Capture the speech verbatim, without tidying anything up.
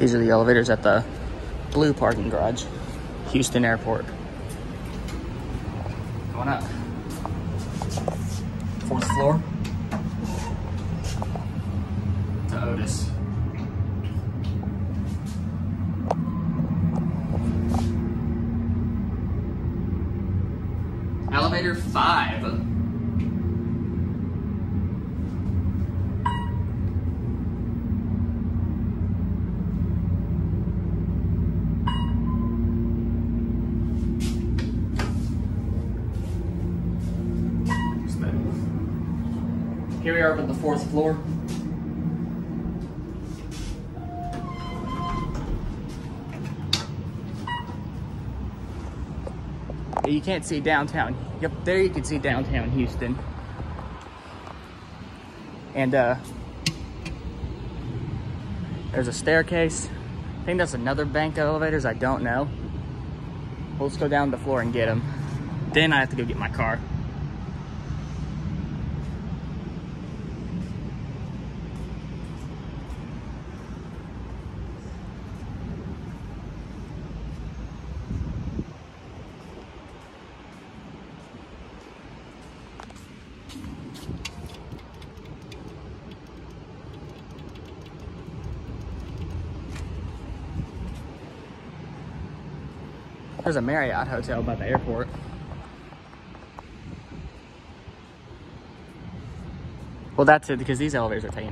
These are the elevators at the blue parking garage, Houston Airport. Going up. Fourth floor to Otis. Elevator five. Here we are up at the fourth floor. You can't see downtown. Yep, there you can see downtown Houston. And uh, there's a staircase. I think that's another bank of elevators, I don't know. Well, let's go down the floor and get them. Then I have to go get my car. There's a Marriott hotel by the airport. Well, that's it because these elevators are taking